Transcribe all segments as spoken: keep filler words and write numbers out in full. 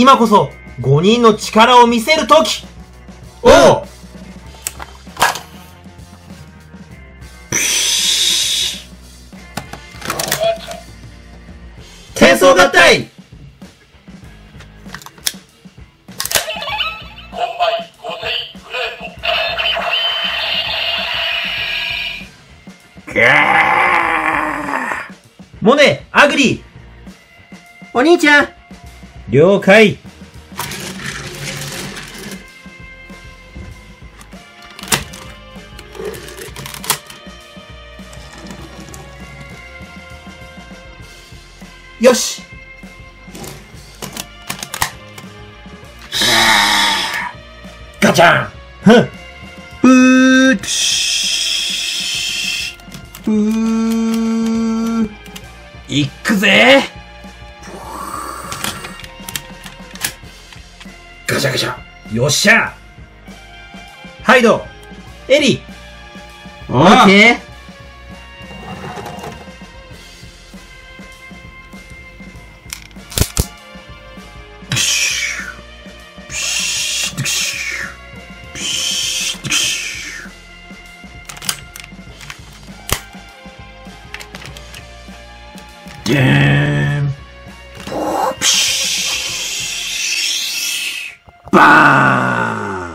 今こそごにんの力を見せるとき。 おう。 転送合体。モネ、アグリ。お兄ちゃん。 了解。 よし。ガチャン。 ふん。 ブープシュブー。いくぜ。ガシャガシャ。よっしゃ。ハイド。エリ。オッケー。でーん。バ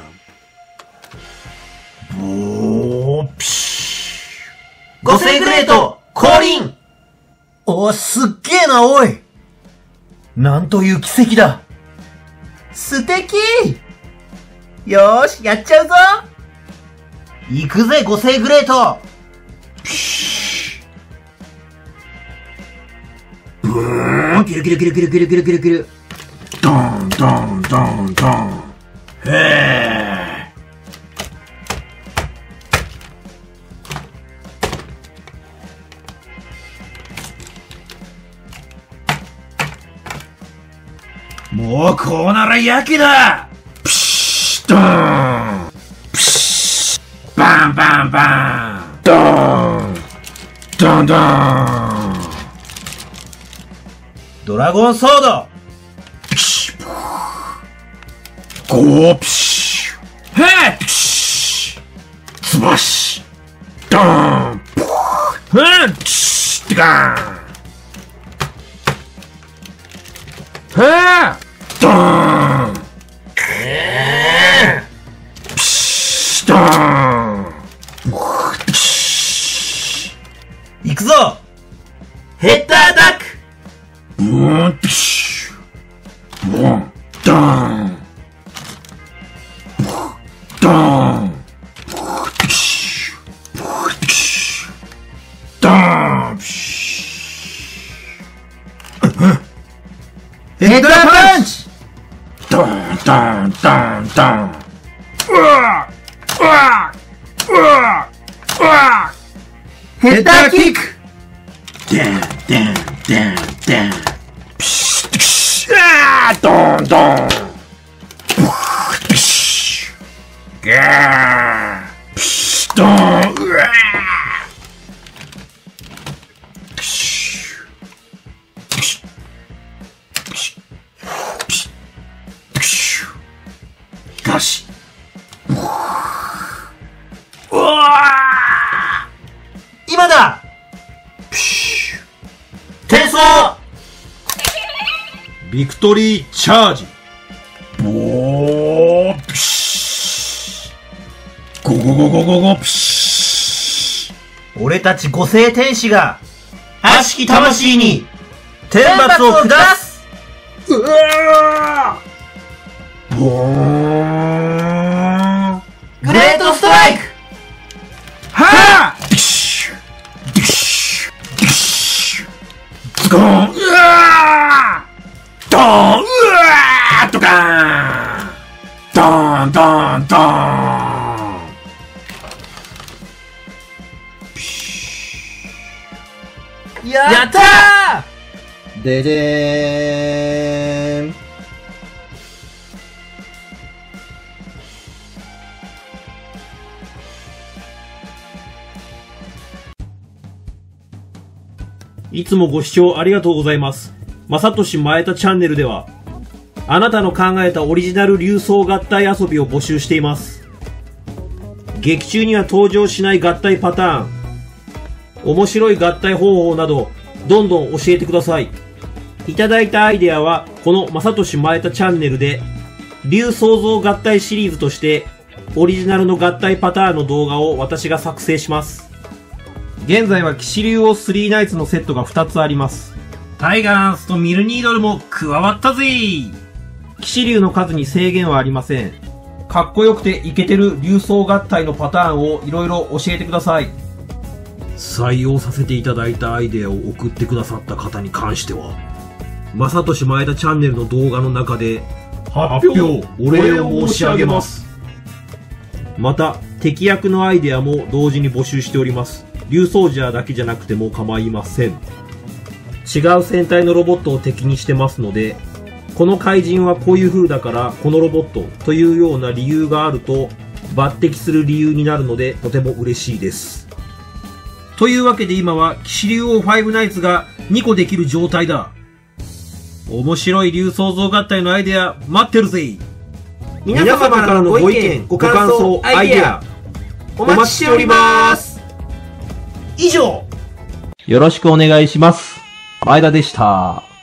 ーン。ボーピシュ。五星グレート降臨。 お、すっげえな、おい。なんという奇跡だ。 素敵。よーし、やっちゃうぞ。行くぜ、五星グレート。ブーン、キルキルキルキルキルキルキルキル。ドンドンドンドン。へえ。もうこうならやけだ。プシッドーン。プシッ。バンバンバン。ドーン。ドンドン。ドラゴンソード。ピシッ。ゴーピシッ。へえ。ピシッ。つばし。ドーン。へえ。ピシッ。ってかーん。へえ。ドーン。えー、ピシッ。ドーン。ピシッ。いくぞ。ヘッダーアタック。ブーン、ピシュ。ブーン、ドーン。ドーン。ピシュ。ピシュ。ドーン、ピシュ。ヘッドラパンチ。ドーン、ドーン、ドーン、ドーン。うわうわうわうわヘッダーキック。デン、デン、デン、デン。ピシッ、ピシッ。あー、ドーン、ドーン。ピシッ。ガー。ピシッ、ドーン。うわー。ピシッ。ピシッ。ピシッ。ピシッ。ピシュ。ガシ。うわー。今だ。ピシュ。転送。 ビクトリーチャージ。 ボーピシュ。ゴゴゴゴゴゴピシュ。俺たち五星天使が悪しき魂に天罰を下す。うわー。ボーン。グレートストライク。はぁ。ピシュ。ピシュ。ピシュ。ズコーン。うわー。ドーン。うわー。ドカーン。ドーン、ドーン、ドーン。ピシュ。やったー。ででーん。 いつもご視聴ありがとうございます。まさとしまえたチャンネルでは、 あなたの考えたオリジナル竜装合体遊びを募集しています。劇中には登場しない合体パターン、面白い合体方法など、どんどん教えてください。いただいたアイデアは、このまさとしまえたチャンネルで、竜創造合体シリーズとして、オリジナルの合体パターンの動画を私が作成します。現在は騎士竜王スリーナイツのセットがふたつあります。 タイガランスとミルニードルも加わったぜ。 騎士竜の数に制限はありません。かっこよくてイケてる竜装合体のパターンをいろいろ教えてください。採用させていただいたアイデアを送ってくださった方に関しては、まさとしまえたチャンネルの動画の中で発表お礼を申し上げます。また敵役のアイデアも同時に募集しております。竜ソージャーだけじゃなくても構いません。違う戦隊のロボットを敵にしてますので、この怪人はこういう風だからこのロボットというような理由があると抜擢する理由になるのでとても嬉しいです。というわけで今は騎士竜王ファイブナイツがにこできる状態だ。面白い竜創造合体のアイデア待ってるぜ。 皆様からのご意見、ご感想、アイデアお待ちしております。以上、 よろしくお願いします。前田でした。